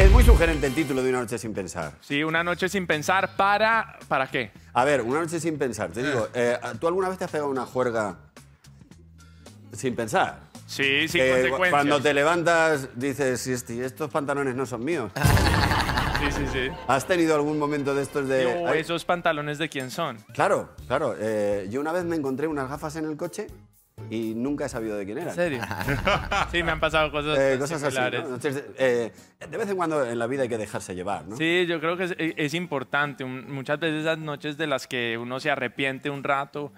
Es muy sugerente el título de Una noche sin pensar. Sí, una noche sin pensar ¿para qué? A ver, una noche sin pensar. Te digo, ¿tú alguna vez te has pegado una juerga sin pensar? Sí, sin Que consecuencias. cuando te levantas dices, estos pantalones no son míos. Sí, sí, sí. ¿Has tenido algún momento de estos de...? O esos pantalones de quién son. Claro, claro. Yo una vez me encontré unas gafas en el coche y nunca he sabido de quién eran. ¿En serio? Sí, me han pasado cosas Cosas así, similares. ¿no? Entonces, de vez en cuando en la vida hay que dejarse llevar, ¿no? Sí, yo creo que es importante. Muchas veces esas noches de las que uno se arrepiente un rato,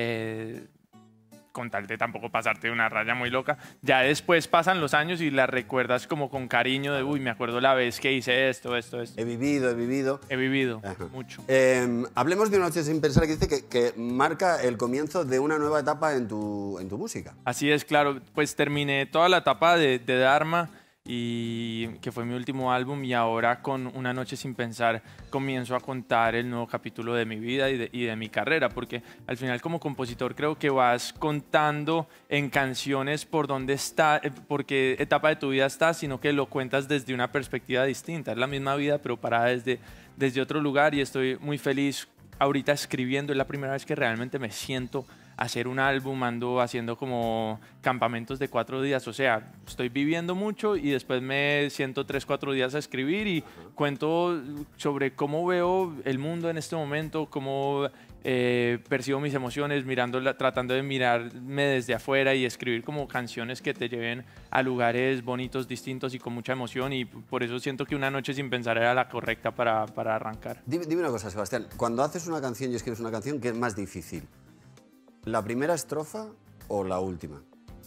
con tal de tampoco pasarte una raya muy loca, ya después pasan los años y las recuerdas como con cariño de, uy, me acuerdo la vez que hice esto. He vivido. He vivido Ajá. mucho. Hablemos de Una noche sin pensar, que dice que marca el comienzo de una nueva etapa en tu música. Así es, claro. Pues terminé toda la etapa de Dharma, y que fue mi último álbum, y ahora con Una noche sin pensar comienzo a contar el nuevo capítulo de mi vida y de mi carrera, porque al final como compositor creo que vas contando en canciones por dónde está, por qué etapa de tu vida estás, sino que lo cuentas desde una perspectiva distinta. Es la misma vida pero parada desde otro lugar, y estoy muy feliz ahorita escribiendo. Es la primera vez que realmente me siento hacer un álbum, ando haciendo como campamentos de 4 días, o sea, estoy viviendo mucho y después me siento 3, 4 días a escribir y cuento sobre cómo veo el mundo en este momento, cómo percibo mis emociones, tratando de mirarme desde afuera y escribir como canciones que te lleven a lugares bonitos, distintos y con mucha emoción, y por eso siento que Una noche sin pensar era la correcta para arrancar. Dime una cosa, Sebastián. Cuando haces una canción y escribes una canción, ¿qué es más difícil? ¿La primera estrofa o la última?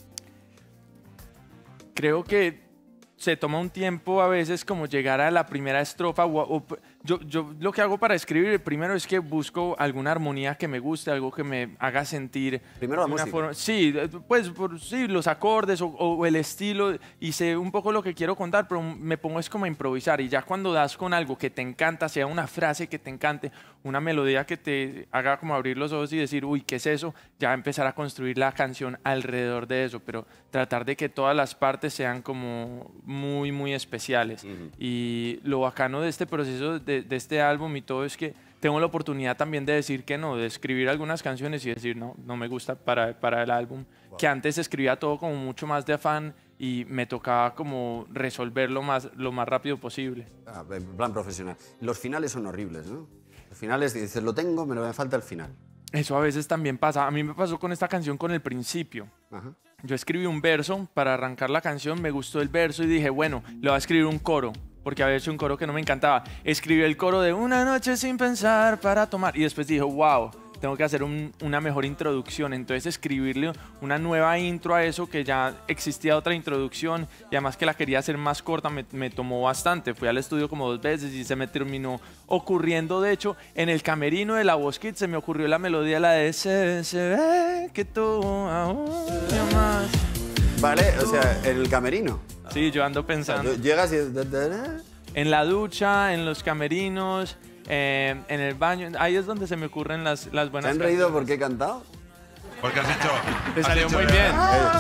Creo que se toma un tiempo a veces como llegar a la primera estrofa. Yo lo que hago para escribir primero es que busco alguna armonía que me guste, algo que me haga sentir. Primero la música. Forma, sí, pues sí, los acordes o el estilo, y sé un poco lo que quiero contar, pero me pongo es como a improvisar, y ya cuando das con algo que te encanta, sea una frase que te encante, una melodía que te haga como abrir los ojos y decir, uy, ¿qué es eso? Ya empezar a construir la canción alrededor de eso, pero tratar de que todas las partes sean como muy, muy especiales. Y lo bacano de este proceso, de este álbum y todo, es que tengo la oportunidad también de decir que no, de escribir algunas canciones y decir no me gusta para el álbum. Wow. Que antes escribía todo como mucho más de afán y me tocaba como resolverlo lo más rápido posible. En plan profesional. Los finales son horribles, ¿no? Los finales, dices, lo tengo, pero me falta el final. Eso a veces también pasa. A mí me pasó con esta canción con el principio. Ajá. Yo escribí un verso para arrancar la canción, me gustó el verso y dije, bueno, le voy a escribir un coro, porque había hecho un coro que no me encantaba. Escribí el coro de Una noche sin pensar para tomar, y después dije, wow, tengo que hacer una mejor introducción. Entonces escribirle una nueva intro a eso, que ya existía otra introducción, y además que la quería hacer más corta, me tomó bastante. Fui al estudio como 2 veces y se me terminó ocurriendo. De hecho, en el camerino de La Voz Kids se me ocurrió la melodía, la de se ve que tú aún me amas. Vale, o sea, en el camerino. Sí, yo ando pensando. O sea, llegas y... En la ducha, en los camerinos, en el baño, ahí es donde se me ocurren las buenas. ¿Se han reído porque he cantado? Porque has dicho... Te salió muy bien.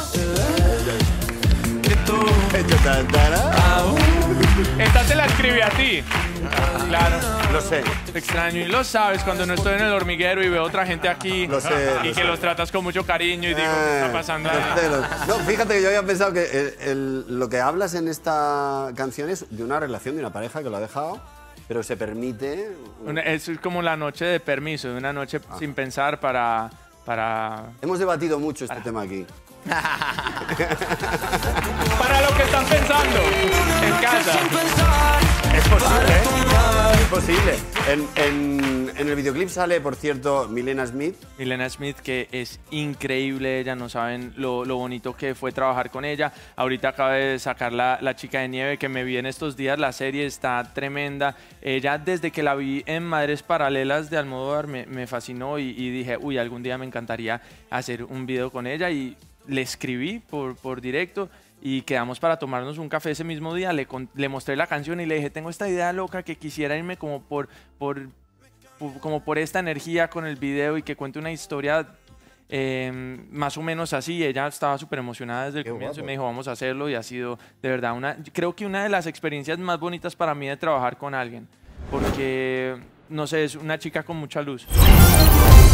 Esta te la escribí a ti. Claro. Lo sé. Te extraño y lo sabes cuando no estoy en el hormiguero y veo otra gente aquí. Lo sé. Y que los tratas con mucho cariño y digo, ¿qué está pasando? No, fíjate que yo había pensado que lo que hablas en esta canción es de una relación, de una pareja que lo ha dejado, pero se permite... Es como la noche de permiso, de una noche sin pensar para... Hemos debatido mucho este tema aquí. Para lo que están pensando en casa. Es posible, ¿eh? Es posible. En el videoclip sale, por cierto, Milena Smith. Milena Smith, que es increíble. Ella, no saben lo bonito que fue trabajar con ella. Ahorita acaba de sacar la Chica de Nieve, que me vi en estos días. La serie está tremenda. Ella, desde que la vi en Madres Paralelas de Almodóvar, me fascinó y dije, uy, algún día me encantaría hacer un video con ella, y le escribí por directo y quedamos para tomarnos un café ese mismo día. Le mostré la canción y le dije, tengo esta idea loca que quisiera irme como por esta energía con el video y que cuente una historia Más o menos así, ella estaba súper emocionada desde el Qué comienzo y guapo. me dijo, vamos a hacerlo y ha sido de verdad creo que una de las experiencias más bonitas para mí de trabajar con alguien, porque, no sé, es una chica con mucha luz.